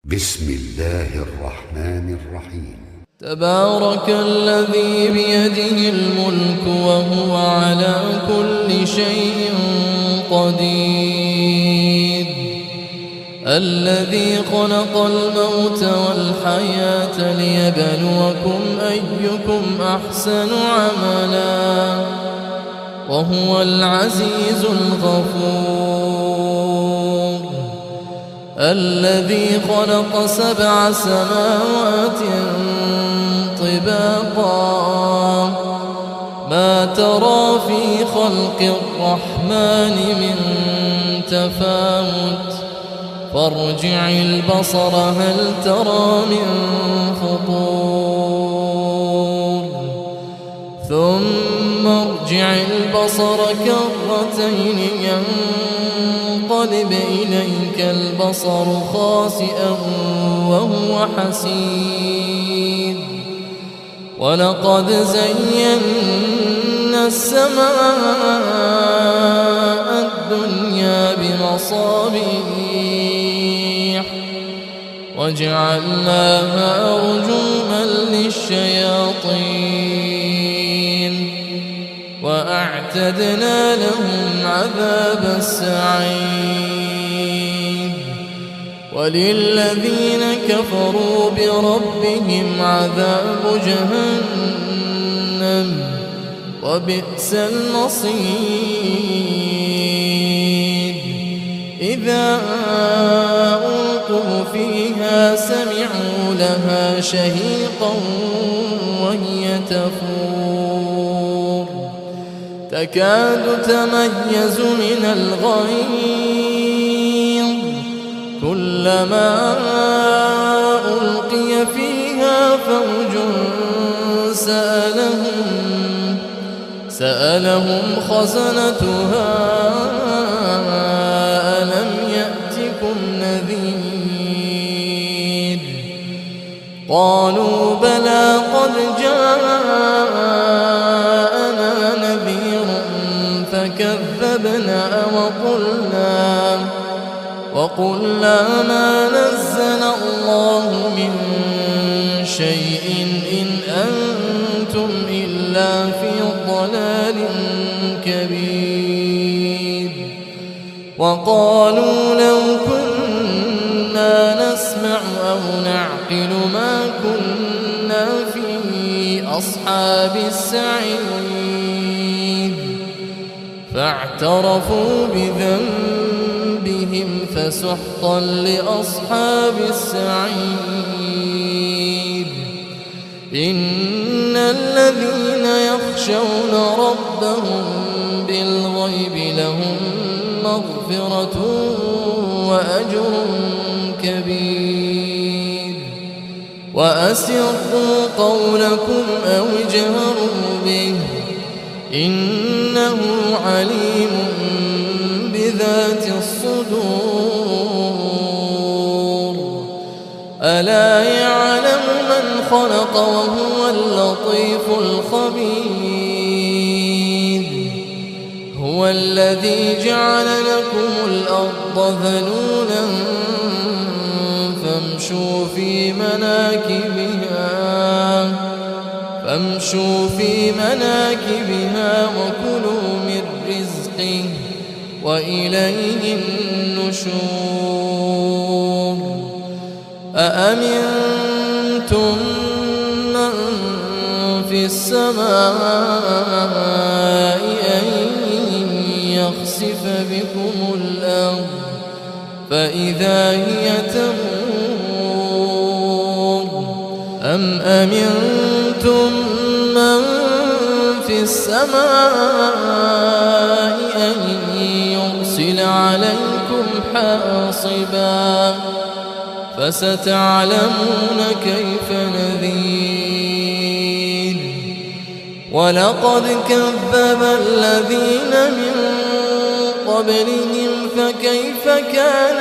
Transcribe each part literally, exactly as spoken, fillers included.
بسم الله الرحمن الرحيم. تبارك الذي بيده الملك وهو على كل شيء قدير، الذي خلق الموت والحياة ليبلوكم أيكم أحسن عملا وهو العزيز الغفور، الذي خلق سبع سماوات طباقا ما ترى في خلق الرحمن من تفاوت فارجع البصر هل ترى من فطور ثم ارجع البصر كرتين ينقلب إليك البصر خاسئا وهو حسير، ولقد زينا السماء الدنيا بمصابيح وجعلناها رجوما للشياطين وأعتدنا لهم عذاب السعير، وللذين كفروا بربهم عذاب جهنم وبئس المصير، إذا ألقوا فيها سمعوا لها شهيقا وهي تفور تكاد تميز من الغيظ كلما ألقي فيها فوج سألهم سألهم خزنتها ألم يأتكم نذير قالوا بلى قد جاءنا نذير فكذبنا وقلنا وقلنا ما نزل الله من شيء إن أنتم إلا في ضلال كبير، وقالوا لو كنا نسمع أو نعقل ما كنا في أصحاب السعير، فاعترفوا بذنبهم فسحقا لأصحاب السعير. إن الذين يخشون ربهم بالغيب لهم مغفرة وأجر كبير، وأسروا قولكم أو اجهروا به إنه عليم بذات الصدور، ألا يعلم من خلق وهو اللطيف الخبير، هو الذي جعل لكم الأرض ذلولا فامشوا في مناكبها فامشوا في مناكبها وكلوا من رزقه وإليه النشور. أأمنتم من في السماء أن يخسف بكم الأرض فإذا هي تمور، أم أمنتم من في السماء أن يرسل عليكم حاصبا فستعلمون كيف نذير، ولقد كذب الذين من قبلهم فكيف كان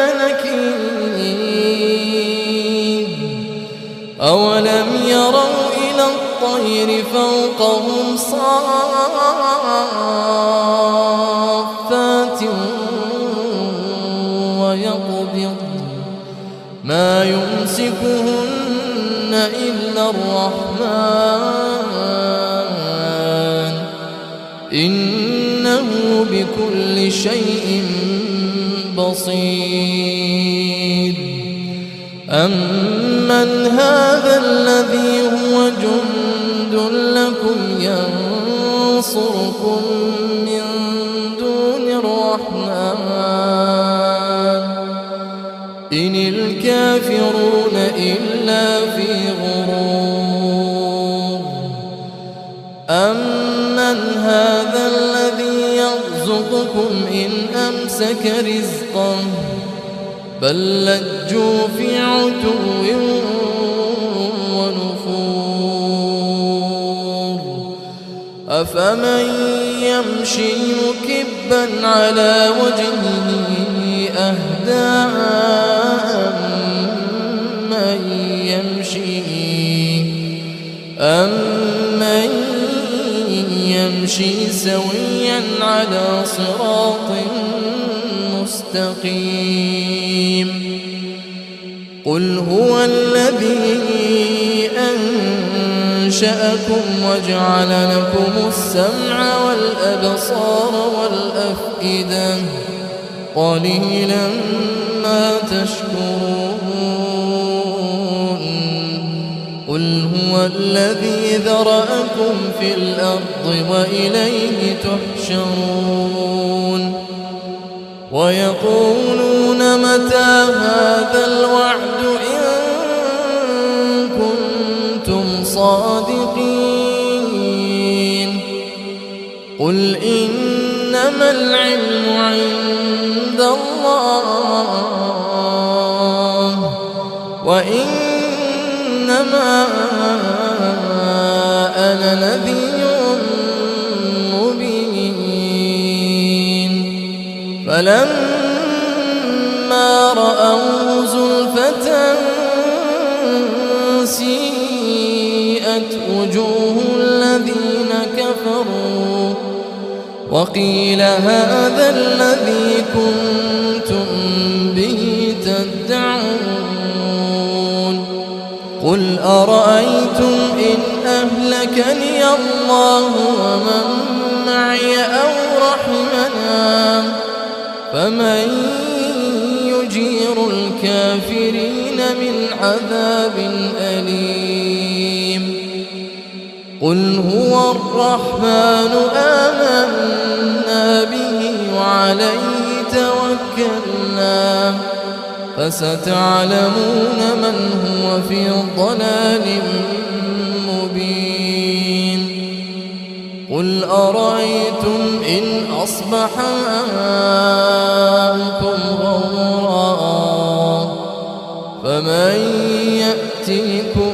نكير، أولم يروا إلى الطير فوقهم صافات ويقبض ما ما يمسكهن إلا الرحمن إنه بكل شيء بصير. أمن هذا الذي هو جند لكم ينصركم من دون الرحمن إن الكافرون إلا في غرور. أمن هذا الذي يرزقكم إن أمسك رزقه بل لجوا في عتو ونفور. أفمن يمشي مكبا على وجهه أهدى أمن يمشي أمن يمشي سويا على صراط مستقيم. قل هو الذي أنشأكم وجعل لكم السمع والأبصار والأفئدة قليلا ما تشكرون. قل هو الذي ذرأكم في الأرض وإليه تحشرون. ويقولون متى هذا الوعد إن كنتم صادقين. قل إنما العلم عند الله وإنما أنا نذير مبين. فلما رأوه زلفة سيئت وجوه الذين كفروا وقيل هذا الذي كنتم به تدعون. قل أرأيتم إن أهلكني الله ومن معي أو رحمنا فمن يجير الكافرين من عذاب أليم. قل هو الرحمن آمنا به وعليه توكلنا فستعلمون من هو في ضلال مبين. قل أرأيتم إن أصبح ماؤكم غورا فمن يأتيكم